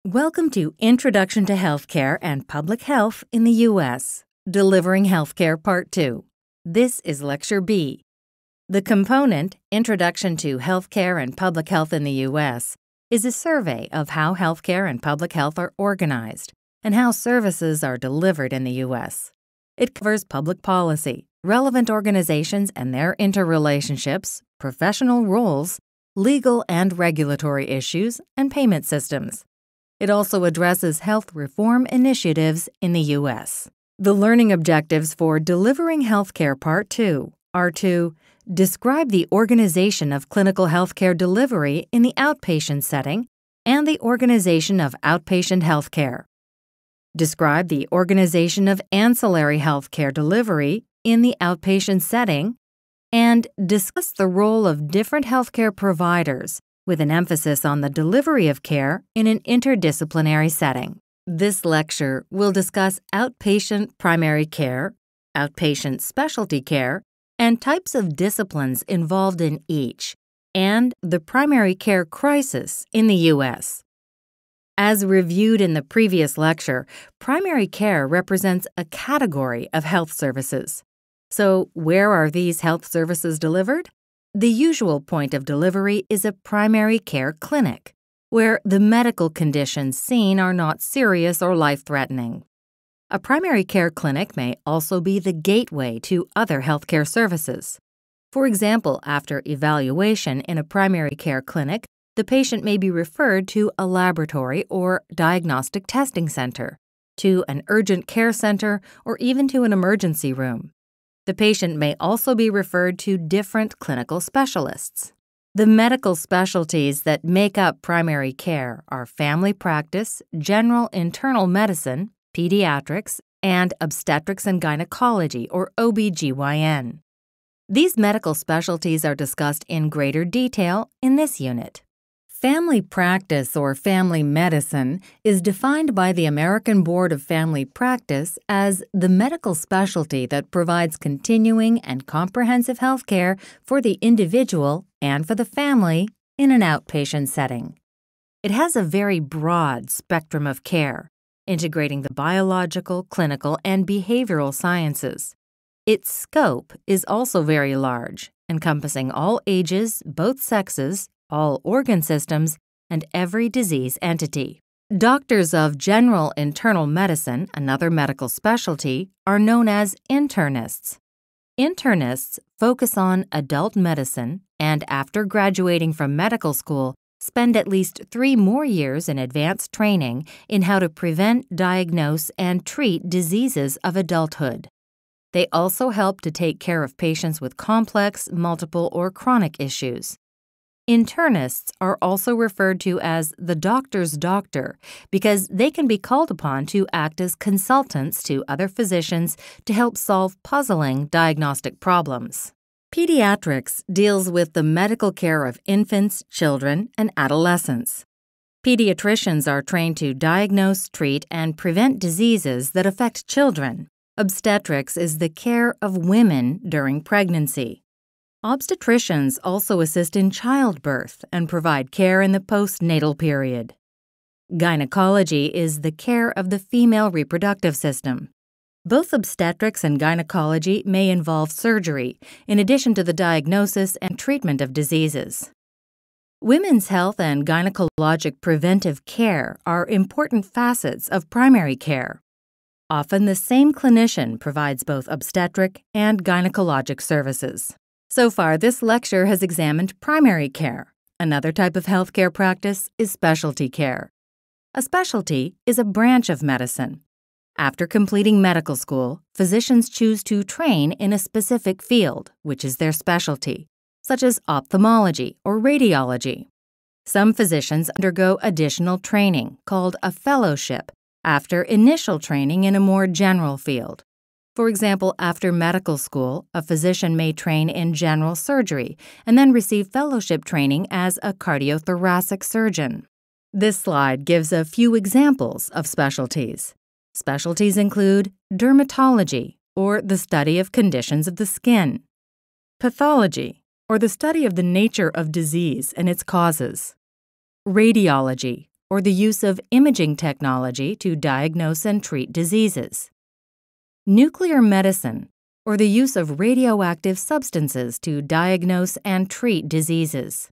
Welcome to Introduction to Healthcare and Public Health in the U.S., Delivering Healthcare Part 2. This is Lecture B. The component, Introduction to Healthcare and Public Health in the U.S., is a survey of how healthcare and public health are organized and how services are delivered in the U.S. It covers public policy, relevant organizations and their interrelationships, professional roles, legal and regulatory issues, and payment systems. It also addresses health reform initiatives in the U.S. The learning objectives for Delivering Healthcare Part 2 are to describe the organization of clinical healthcare delivery in the outpatient setting and the organization of outpatient healthcare. Describe the organization of ancillary healthcare delivery in the outpatient setting, and discuss the role of different healthcare providers with an emphasis on the delivery of care in an interdisciplinary setting. This lecture will discuss outpatient primary care, outpatient specialty care, and types of disciplines involved in each, and the primary care crisis in the U.S. As reviewed in the previous lecture, primary care represents a category of health services. So, where are these health services delivered? The usual point of delivery is a primary care clinic, where the medical conditions seen are not serious or life-threatening. A primary care clinic may also be the gateway to other healthcare services. For example, after evaluation in a primary care clinic, the patient may be referred to a laboratory or diagnostic testing center, to an urgent care center, or even to an emergency room. The patient may also be referred to different clinical specialists. The medical specialties that make up primary care are family practice, general internal medicine, pediatrics, and obstetrics and gynecology, or OB/GYN. These medical specialties are discussed in greater detail in this unit. Family practice or family medicine is defined by the American Board of Family Practice as the medical specialty that provides continuing and comprehensive health care for the individual and for the family in an outpatient setting. It has a very broad spectrum of care, integrating the biological, clinical, and behavioral sciences. Its scope is also very large, encompassing all ages, both sexes, all organ systems, and every disease entity. Doctors of general internal medicine, another medical specialty, are known as internists. Internists focus on adult medicine and, after graduating from medical school, spend at least 3 more years in advanced training in how to prevent, diagnose, and treat diseases of adulthood. They also help to take care of patients with complex, multiple, or chronic issues. Internists are also referred to as the doctor's doctor because they can be called upon to act as consultants to other physicians to help solve puzzling diagnostic problems. Pediatrics deals with the medical care of infants, children, and adolescents. Pediatricians are trained to diagnose, treat, and prevent diseases that affect children. Obstetrics is the care of women during pregnancy. Obstetricians also assist in childbirth and provide care in the postnatal period. Gynecology is the care of the female reproductive system. Both obstetrics and gynecology may involve surgery, in addition to the diagnosis and treatment of diseases. Women's health and gynecologic preventive care are important facets of primary care. Often the same clinician provides both obstetric and gynecologic services. So far, this lecture has examined primary care. Another type of healthcare practice is specialty care. A specialty is a branch of medicine. After completing medical school, physicians choose to train in a specific field, which is their specialty, such as ophthalmology or radiology. Some physicians undergo additional training, called a fellowship, after initial training in a more general field. For example, after medical school, a physician may train in general surgery and then receive fellowship training as a cardiothoracic surgeon. This slide gives a few examples of specialties. Specialties include dermatology, or the study of conditions of the skin, pathology, or the study of the nature of disease and its causes, radiology, or the use of imaging technology to diagnose and treat diseases. Nuclear medicine, or the use of radioactive substances to diagnose and treat diseases.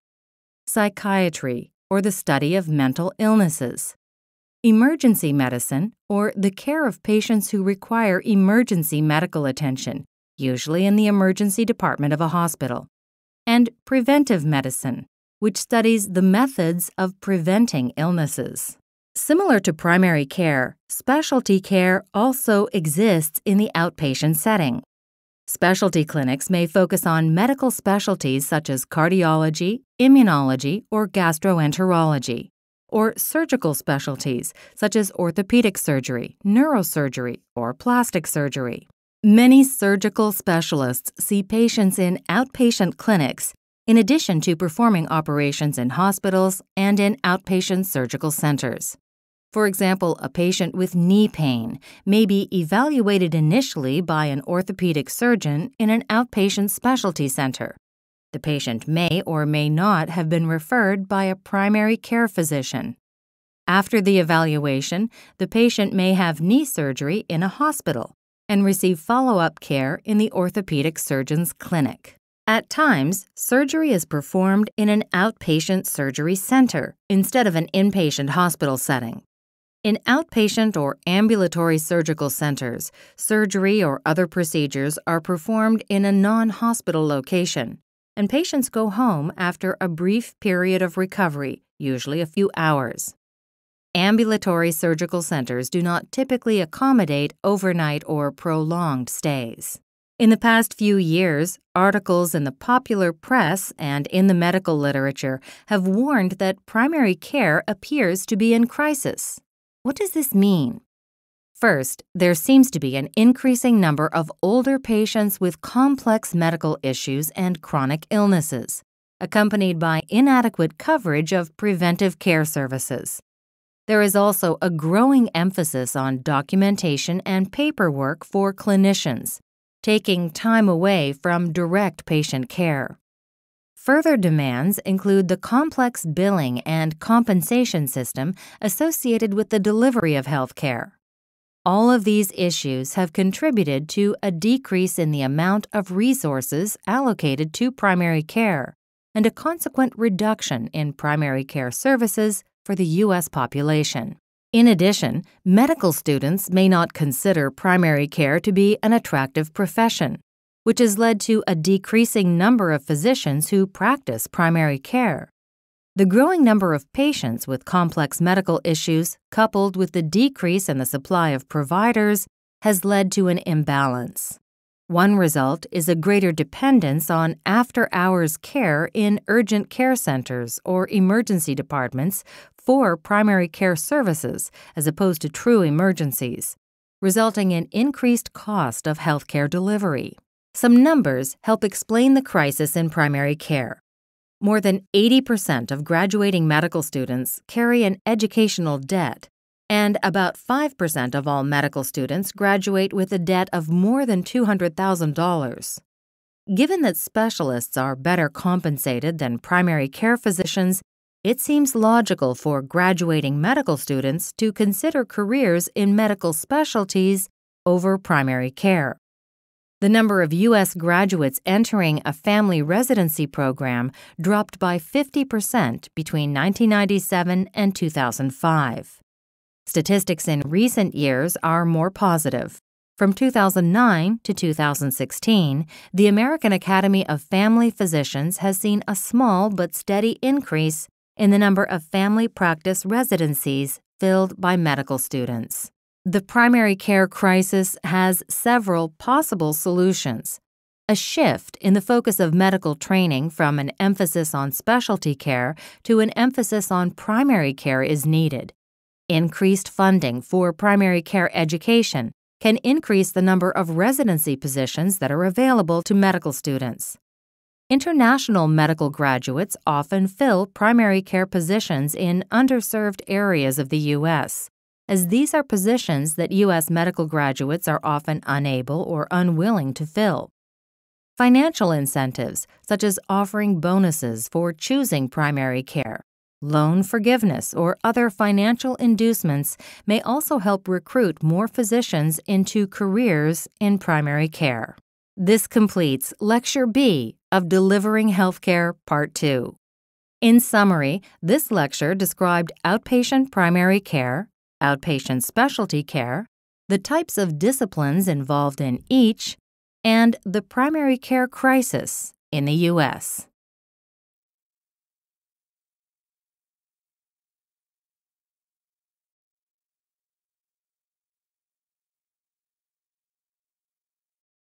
Psychiatry, or the study of mental illnesses. Emergency medicine, or the care of patients who require emergency medical attention, usually in the emergency department of a hospital. And preventive medicine, which studies the methods of preventing illnesses. Similar to primary care, specialty care also exists in the outpatient setting. Specialty clinics may focus on medical specialties such as cardiology, immunology, or gastroenterology, or surgical specialties such as orthopedic surgery, neurosurgery, or plastic surgery. Many surgical specialists see patients in outpatient clinics in addition to performing operations in hospitals and in outpatient surgical centers. For example, a patient with knee pain may be evaluated initially by an orthopedic surgeon in an outpatient specialty center. The patient may or may not have been referred by a primary care physician. After the evaluation, the patient may have knee surgery in a hospital and receive follow-up care in the orthopedic surgeon's clinic. At times, surgery is performed in an outpatient surgery center instead of an inpatient hospital setting. In outpatient or ambulatory surgical centers, surgery or other procedures are performed in a non-hospital location, and patients go home after a brief period of recovery, usually a few hours. Ambulatory surgical centers do not typically accommodate overnight or prolonged stays. In the past few years, articles in the popular press and in the medical literature have warned that primary care appears to be in crisis. What does this mean? First, there seems to be an increasing number of older patients with complex medical issues and chronic illnesses, accompanied by inadequate coverage of preventive care services. There is also a growing emphasis on documentation and paperwork for clinicians, taking time away from direct patient care. Further demands include the complex billing and compensation system associated with the delivery of health care. All of these issues have contributed to a decrease in the amount of resources allocated to primary care and a consequent reduction in primary care services for the U.S. population. In addition, medical students may not consider primary care to be an attractive profession, which has led to a decreasing number of physicians who practice primary care. The growing number of patients with complex medical issues, coupled with the decrease in the supply of providers, has led to an imbalance. One result is a greater dependence on after-hours care in urgent care centers or emergency departments for primary care services as opposed to true emergencies, resulting in increased cost of healthcare delivery. Some numbers help explain the crisis in primary care. More than 80% of graduating medical students carry an educational debt, and about 5% of all medical students graduate with a debt of more than $200,000. Given that specialists are better compensated than primary care physicians, it seems logical for graduating medical students to consider careers in medical specialties over primary care. The number of U.S. graduates entering a family residency program dropped by 50% between 1997 and 2005. Statistics in recent years are more positive. From 2009 to 2016, the American Academy of Family Physicians has seen a small but steady increase in the number of family practice residencies filled by medical students. The primary care crisis has several possible solutions. A shift in the focus of medical training from an emphasis on specialty care to an emphasis on primary care is needed. Increased funding for primary care education can increase the number of residency positions that are available to medical students. International medical graduates often fill primary care positions in underserved areas of the U.S., as these are positions that U.S. medical graduates are often unable or unwilling to fill. Financial incentives, such as offering bonuses for choosing primary care, Loan forgiveness or other financial inducements may also help recruit more physicians into careers in primary care. This completes Lecture B of Delivering Healthcare Part 2. In summary, this lecture described outpatient primary care, outpatient specialty care, the types of disciplines involved in each, and the primary care crisis in the U.S.